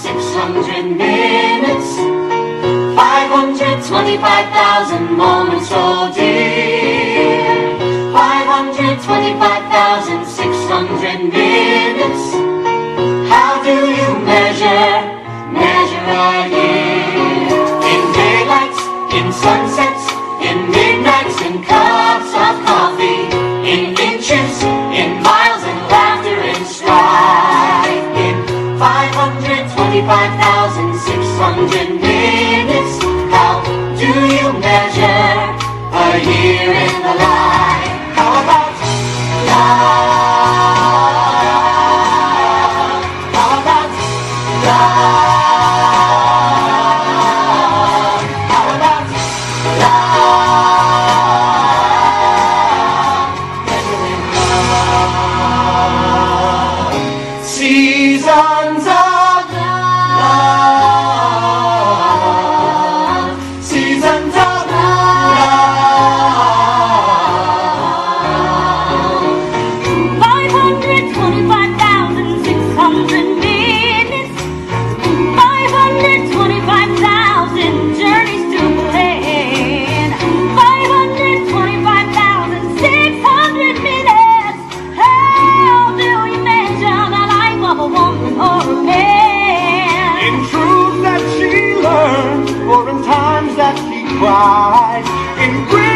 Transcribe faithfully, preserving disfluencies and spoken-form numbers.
six hundred minutes, five hundred twenty-five thousand moments, oh dear. five hundred twenty-five thousand six hundred minutes. How do you measure, measure a year? In daylights, in sunsets, in midnights, in cups of coffee, in inches, in miles, in laughter, in strife. In five hundred twenty-five thousand six hundred minutes, how do you measure a year in the life? How about love? How about love? How about love? Measuring love. Seasons of love. Seasons of five hundred twenty-five thousand six hundred minutes, five hundred twenty-five thousand journeys to plan, five hundred twenty-five thousand six hundred minutes. How do you measure the life of a woman or a man? In truths that she learned, or in times that she cried, in